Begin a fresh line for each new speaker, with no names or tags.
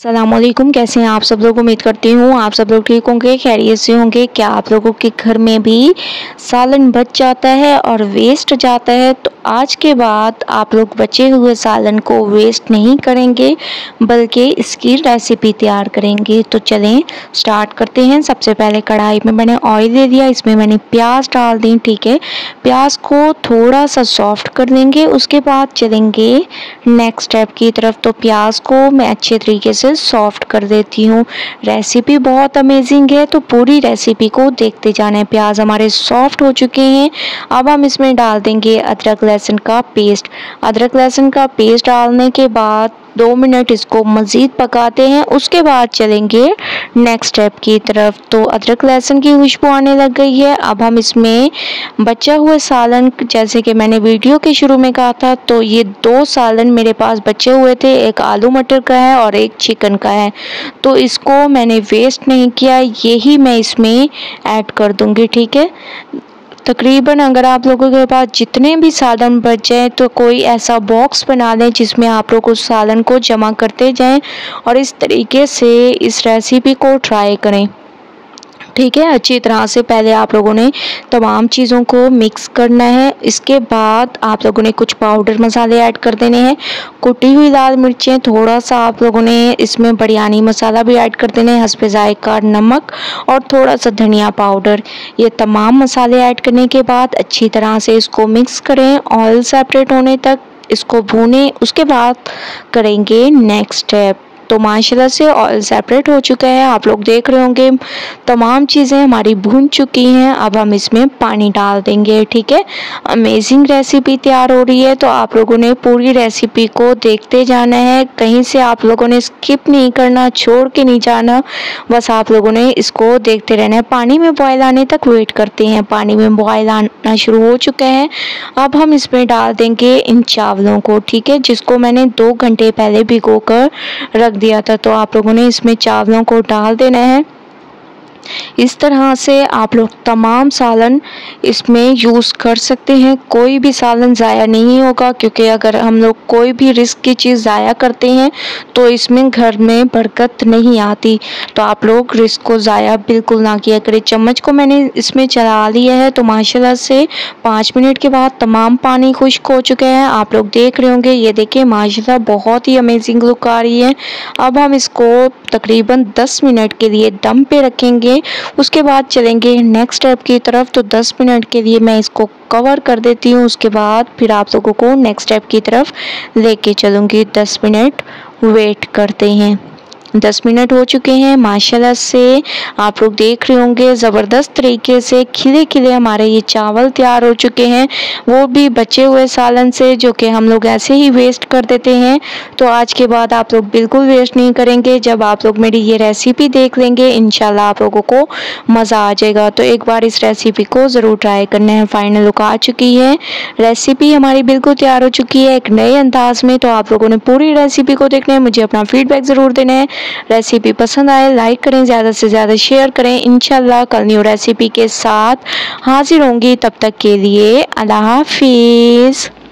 अस्सलामुअलैकुम। कैसे हैं आप सब लोग। उम्मीद करती हूँ आप सब लोग ठीक होंगे, खैरियत से होंगे। क्या आप लोगों के घर में भी सालन बच जाता है और वेस्ट जाता है? तो आज के बाद आप लोग बचे हुए सालन को वेस्ट नहीं करेंगे बल्कि इसकी रेसिपी तैयार करेंगे। तो चलें स्टार्ट करते हैं। सबसे पहले कढ़ाई में मैंने ऑयल दे दिया, इसमें मैंने प्याज डाल दी। ठीक है, प्याज को थोड़ा सा सॉफ्ट कर लेंगे। उसके बाद चलेंगे नेक्स्ट स्टेप की तरफ। तो प्याज को मैं अच्छे तरीके से सॉफ्ट कर देती हूँ। रेसिपी बहुत अमेजिंग है, तो पूरी रेसिपी को देखते जाना है। प्याज हमारे सॉफ्ट हो चुके हैं। अब हम इसमें डाल देंगे अदरक लहसुन का पेस्ट। अदरक लहसुन का पेस्ट डालने के बाद 2 मिनट इसको मज़ीद पकाते हैं। उसके बाद चलेंगे नेक्स्ट स्टेप की तरफ। तो अदरक लहसुन की खुशबू आने लग गई है। अब हम इसमें बचा हुआ सालन, जैसे कि मैंने वीडियो के शुरू में कहा था, तो ये 2 सालन मेरे पास बचे हुए थे। एक आलू मटर का है और एक चिकन का है। तो इसको मैंने वेस्ट नहीं किया, यही मैं इसमें ऐड कर दूंगी। ठीक है, तकरीबन अगर आप लोगों के पास जितने भी सालन बच जाए तो कोई ऐसा बॉक्स बना लें जिसमें आप लोग उस सालन को जमा करते जाएं और इस तरीके से इस रेसिपी को ट्राई करें। ठीक है, अच्छी तरह से पहले आप लोगों ने तमाम चीज़ों को मिक्स करना है। इसके बाद आप लोगों ने कुछ पाउडर मसाले ऐड कर देने हैं। कुटी हुई लाल मिर्चें, थोड़ा सा आप लोगों ने इसमें बिरयानी मसाला भी ऐड कर देने हैं, हस्बे जायका नमक और थोड़ा सा धनिया पाउडर। ये तमाम मसाले ऐड करने के बाद अच्छी तरह से इसको मिक्स करें, ऑयल सेपरेट होने तक इसको भूनें। उसके बाद करेंगे नेक्स्ट स्टेप। तो माशाल्लाह से ऑयल सेपरेट हो चुका है, आप लोग देख रहे होंगे तमाम चीज़ें हमारी भून चुकी हैं। अब हम इसमें पानी डाल देंगे। ठीक है, अमेजिंग रेसिपी तैयार हो रही है, तो आप लोगों ने पूरी रेसिपी को देखते जाना है। कहीं से आप लोगों ने स्किप नहीं करना, छोड़ के नहीं जाना, बस आप लोगों ने इसको देखते रहना है। पानी में बॉयल आने तक वेट करते हैं। पानी में बॉयल आना शुरू हो चुका है। अब हम इसमें डाल देंगे इन चावलों को। ठीक है, जिसको मैंने 2 घंटे पहले भिगो कर रख दिया था। तो आप लोगों ने इसमें चावलों को डाल देना है। इस तरह से आप लोग तमाम सालन इसमें यूज़ कर सकते हैं। कोई भी सालन ज़ाया नहीं होगा, क्योंकि अगर हम लोग कोई भी रिस्क की चीज़ ज़ाया करते हैं तो इसमें घर में बरकत नहीं आती। तो आप लोग रिस्क को ज़ाया बिल्कुल ना किया करें। चम्मच को मैंने इसमें चला लिया है, तो माशाल्लाह से 5 मिनट के बाद तमाम पानी खुश्क हो चुके हैं। आप लोग देख रहे होंगे, ये देखिए माशाल्लाह बहुत ही अमेजिंग लुक आ रही है। अब हम इसको तकरीबन 10 मिनट के लिए दम पे रखेंगे। उसके बाद चलेंगे नेक्स्ट स्टेप की तरफ। तो 10 मिनट के लिए मैं इसको कवर कर देती हूँ। उसके बाद फिर आप लोगों को नेक्स्ट स्टेप की तरफ लेके चलूँगी। 10 मिनट वेट करते हैं। 10 मिनट हो चुके हैं। माशाल्लाह से आप लोग देख रहे होंगे ज़बरदस्त तरीके से खिले खिले हमारे ये चावल तैयार हो चुके हैं, वो भी बचे हुए सालन से, जो कि हम लोग ऐसे ही वेस्ट कर देते हैं। तो आज के बाद आप लोग बिल्कुल वेस्ट नहीं करेंगे। जब आप लोग मेरी ये रेसिपी देख लेंगे इंशाल्लाह आप लोगों को मज़ा आ जाएगा। तो एक बार इस रेसिपी को ज़रूर ट्राई करना है। फाइनल लुक आ चुकी है, रेसिपी हमारी बिल्कुल तैयार हो चुकी है एक नए अंदाज में। तो आप लोगों ने पूरी रेसिपी को देखना है, मुझे अपना फीडबैक ज़रूर देना है। रेसिपी पसंद आए लाइक करें, ज़्यादा से ज़्यादा शेयर करें। इंशाल्लाह कल न्यू रेसिपी के साथ हाजिर होंगी। तब तक के लिए अल्लाह हाफिज़।